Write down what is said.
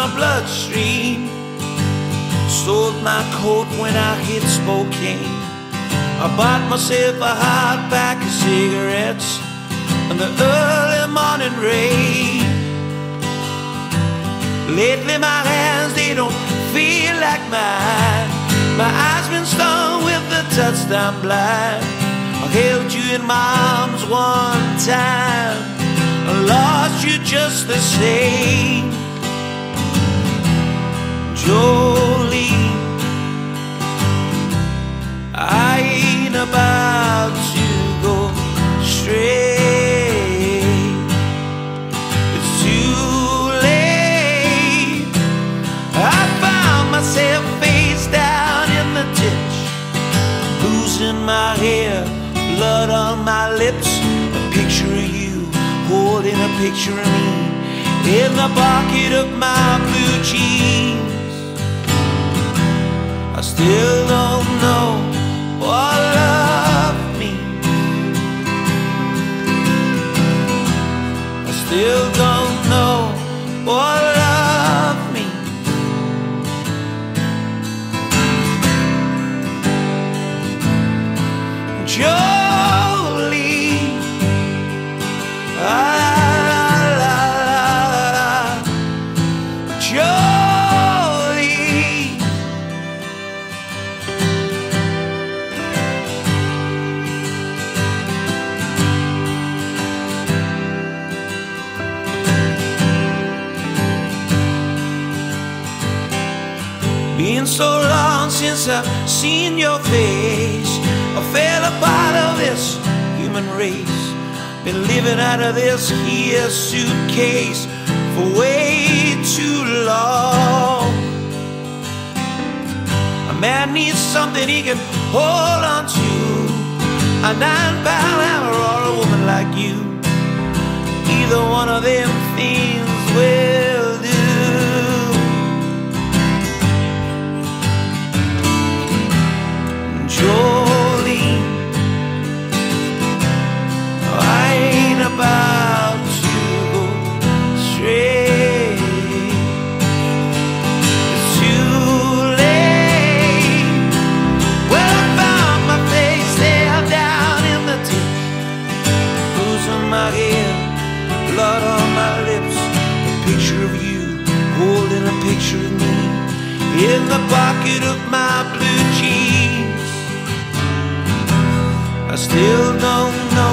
my bloodstream. Sold my coat when I hit Spokane. I bought myself a hot pack of cigarettes in the early morning rain. Lately my hands, they don't feel like mine. My eyes been stung with the touchdown blind. I held you in my arms one time, I lost you just the same. Jolene, I ain't about to go straight. It's too late. I found myself face down in the ditch, losing my hair, blood on my lips. A picture of you holding a picture of me in the pocket of my blue jeans. I still don't know what love means. I still don't know what love means. Jolene, Jolene, been so long since I've seen your face. I fell a part of this human race. Been living out of this here suitcase for way too long. A man needs something he can hold on to, a 9-pound hammer or a woman like you. Either one of them things will do. Jolene, I ain't about to go straight. It's too late. Well, I found my face there down in the ditch, losing my hair, blood on my lips. A picture of you holding a picture of me in the pocket of my blue jeans. I still don't know